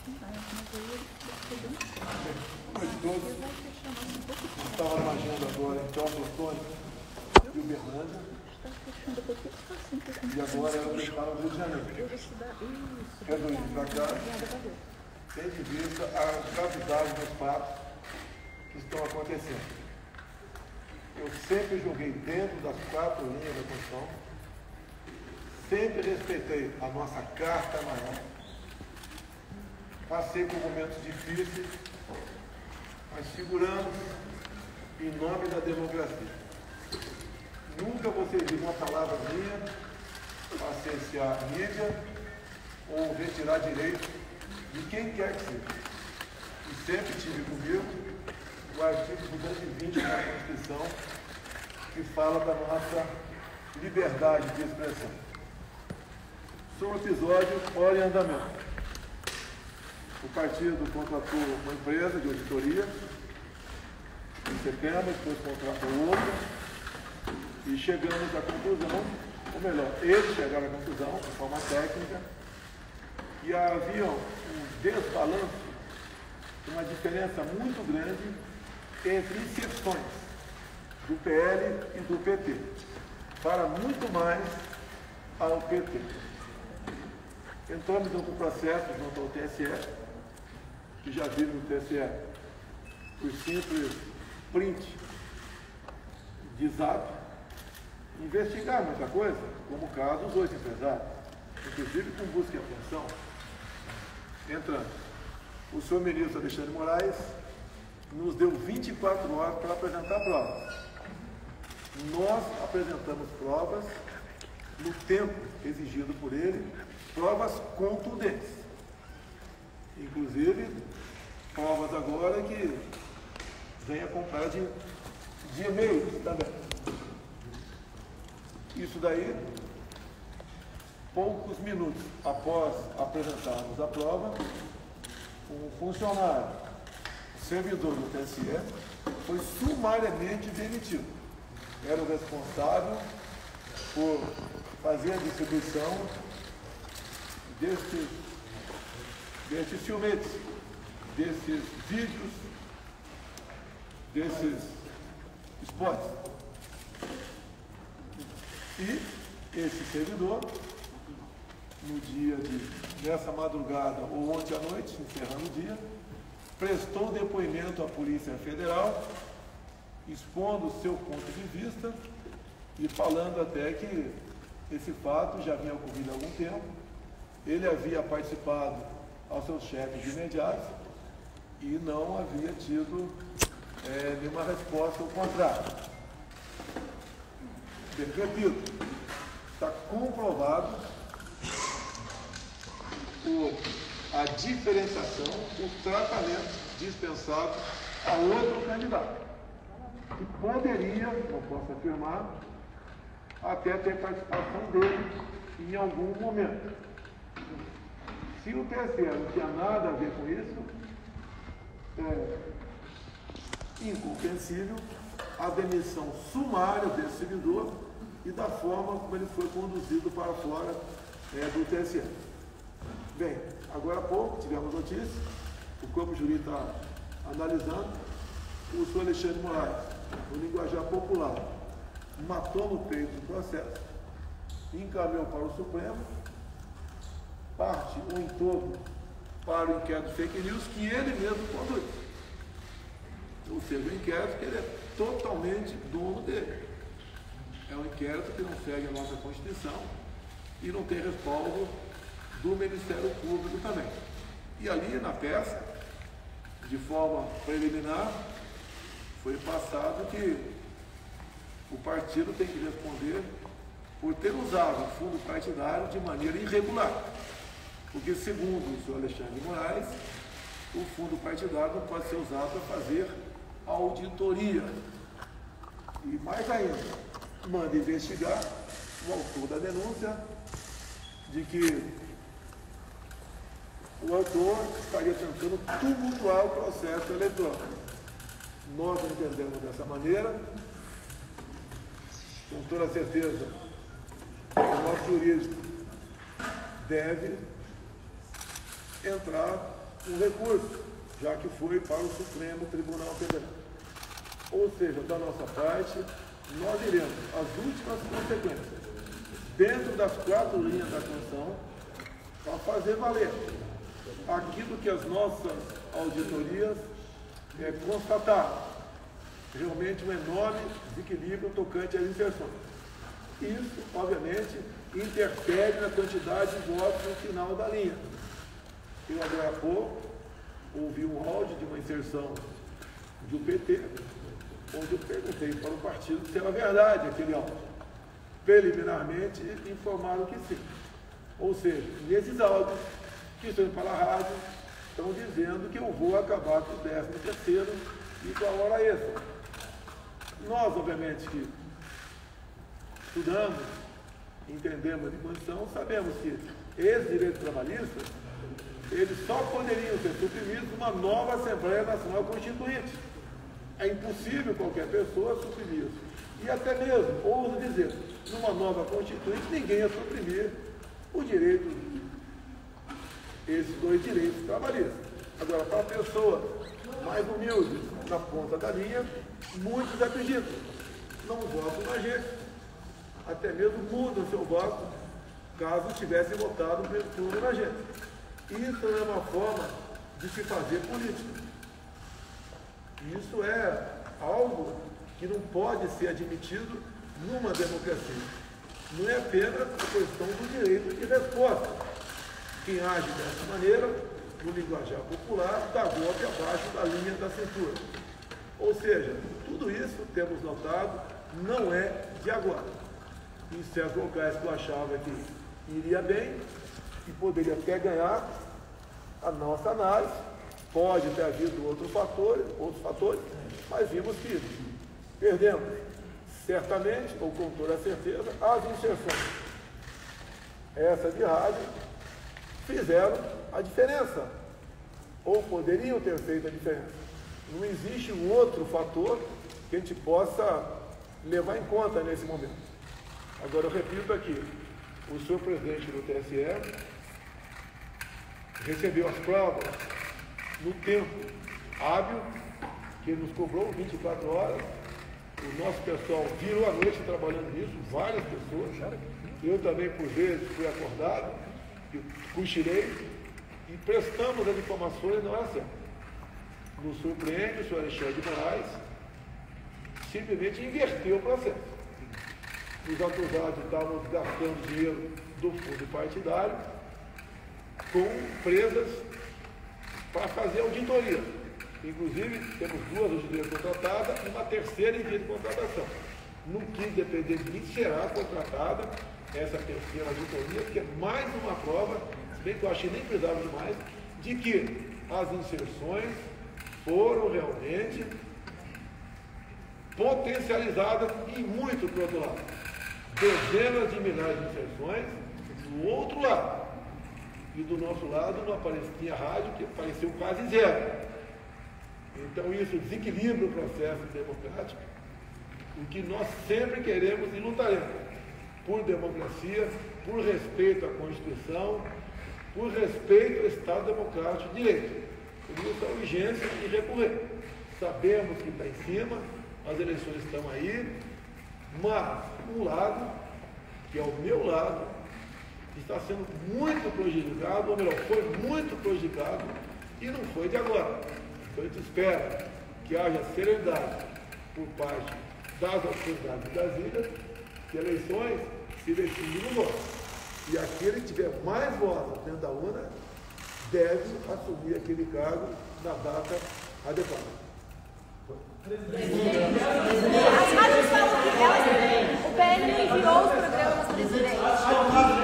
Todos. Estava na agenda agora, então, Antônio e o Bernardo. E agora ela está no Rio de Janeiro. Quero ir para cá, tendo em vista a gravidade dos fatos que estão acontecendo. Eu sempre julguei dentro das 4 linhas da Constituição, sempre respeitei a nossa Carta Maior, passei por momentos difíceis, mas seguramos em nome da democracia. Nunca vocês viram uma palavra minha para cercear mídia ou retirar direito de quem quer que seja. E sempre tive comigo o artigo 220 da Constituição, que fala da nossa liberdade de expressão. Sobre o episódio, hora em andamento. O partido contratou uma empresa de auditoria em setembro, depois contratou outra, e chegamos à conclusão, ou melhor, eles chegaram à conclusão, de forma técnica, que havia um desbalanço, uma diferença muito grande entre inserções do PL e do PT, para muito mais ao PT. Entramos então com o processo junto ao TSE, que já viram no TSE, por simples print de zap, investigar muita coisa, como o caso dos 8 empresários, inclusive com busca e apreensão. Entrando, o senhor ministro Alexandre de Moraes nos deu 24 horas para apresentar provas. Nós apresentamos provas no tempo exigido por ele, provas contundentes. Inclusive, provas agora que vem acompanhar de e-mails também. Isso daí, poucos minutos após apresentarmos a prova, um funcionário, servidor do TSE, foi sumariamente demitido. Era o responsável por fazer a distribuição desses filmetes, desses vídeos, desses spots. E esse servidor, nessa madrugada ou ontem à noite, encerrando o dia, prestou depoimento à Polícia Federal, expondo o seu ponto de vista e falando até que esse fato já havia ocorrido há algum tempo, ele havia participado aos seus chefes imediatos e não havia tido nenhuma resposta ao contrário. Repito, está comprovado a diferenciação, o tratamento dispensado a outro candidato, que poderia, não posso afirmar, até ter participação dele em algum momento. Se o TSE não tinha nada a ver com isso, é incompreensível a demissão sumária desse servidor e da forma como ele foi conduzido para fora do TSE. Bem, agora há pouco tivemos notícia, o corpo jurídico está analisando, o senhor Alexandre de Moraes, no linguajar popular, matou no peito do processo, encaminhou para o Supremo, parte ou em todo para o inquérito fake news que ele mesmo conduz. Ou seja, o inquérito que ele é totalmente dono dele. É um inquérito que não segue a nossa Constituição e não tem respaldo do Ministério Público também. E ali na peça, de forma preliminar, foi passado que o partido tem que responder por ter usado o fundo partidário de maneira irregular. Porque, segundo o senhor Alexandre de Moraes, o fundo partidário não pode ser usado para fazer auditoria. E mais ainda, manda investigar o autor da denúncia de que o autor estaria tentando tumultuar o processo eleitoral. Nós não entendemos dessa maneira, com toda certeza, o nosso jurídico deve entrar um recurso, já que foi para o Supremo Tribunal Federal. Ou seja, da nossa parte, nós iremos as últimas consequências, dentro das 4 linhas da Constituição, para fazer valer aquilo que as nossas auditorias constataram, realmente um enorme desequilíbrio tocante às inserções. Isso, obviamente, interfere na quantidade de votos no final da linha. Eu, agora há pouco, ouvi um áudio de uma inserção do PT, onde eu perguntei para o partido se era verdade aquele áudio. Preliminarmente, informaram que sim. Ou seja, nesses áudios que estão indo para a rádio, estão dizendo que eu vou acabar com o 13º e com a hora extra. Nós, obviamente, que estudamos, entendemos de condição, sabemos que esses direitos trabalhistas, eles só poderiam ser suprimidos numa nova Assembleia Nacional Constituinte. É impossível qualquer pessoa suprimir isso. E até mesmo, ouso dizer, numa nova Constituinte, ninguém ia suprimir o direito, esses 2 direitos trabalhistas. Agora, para a pessoa mais humilde, na ponta da linha, muitos acreditam, não votam na gente, até mesmo mudam seu voto, caso tivessem votado no primeiro turno na gente. Isso é uma forma de se fazer política. Isso é algo que não pode ser admitido numa democracia. Não é apenas a questão do direito de resposta. Quem age dessa maneira, no linguajar popular, dá golpe abaixo da linha da cintura. Ou seja, tudo isso, temos notado, não é de agora. Em certos locais que eu achava que iria bem e poderia até ganhar, a nossa análise, pode ter havido outros fatores, mas vimos que perdemos, certamente, ou com toda certeza, as inserções. Essa de rádio fizeram a diferença, ou poderiam ter feito a diferença. Não existe um outro fator que a gente possa levar em conta nesse momento. Agora, eu repito aqui, o senhor presidente do TSE recebeu as provas no tempo hábil, que ele nos cobrou 24 horas, o nosso pessoal virou a noite trabalhando nisso, várias pessoas, eu também por vezes fui acordado, cochilei e prestamos as informações na hora certa. Nos surpreende, o senhor Alexandre de Moraes simplesmente inverteu o processo. Nos acusados estávamos gastando dinheiro do fundo partidário com empresas para fazer auditoria. Inclusive, temos 2 auditorias contratadas e uma terceira em via de contratação. No que depender de mim, será contratada essa terceira auditoria, que é mais uma prova, se bem que eu achei nem precisava demais, de que as inserções foram realmente potencializadas e muito para o outro lado. Dezenas de milhares de inserções do outro lado. E do nosso lado não aparecia rádio, que apareceu quase zero. Então isso desequilibra o processo democrático, o que nós sempre queremos e lutaremos por democracia, por respeito à Constituição, por respeito ao Estado Democrático de Direito. Por isso a urgência de recorrer. Sabemos que está em cima, as eleições estão aí, mas um lado, que é o meu lado, está sendo muito prejudicado, ou melhor, foi muito prejudicado e não foi de agora. Então a gente espera que haja serenidade por parte das autoridades de Brasília, que eleições se definem no voto. E aquele que tiver mais votos dentro da urna deve assumir aquele cargo na data adequada. As rádios falam que o PL não enviou os programas, presidente.